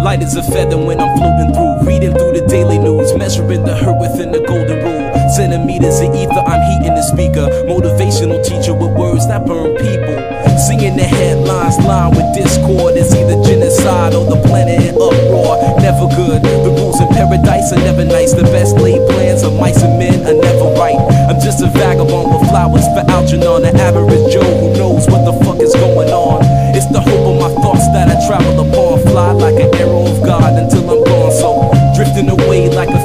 Light as a feather when I'm floating through, reading through the daily news, measuring the hurt within the golden rule. Centimeters of ether, I'm heating the speaker. Motivational teacher with words that burn people. Singing the headlines, lined with discord. It's either genocide or the planet in uproar. Never good, the rules in paradise are never nice. The best laid plans of mice and men are never right. I'm just a vagabond with flowers for Algernon, an average Joe who knows what the fuck is going on. It's the hope of my thoughts that I travel upon. Fly like an arrow of God until I'm gone, so drifting away like a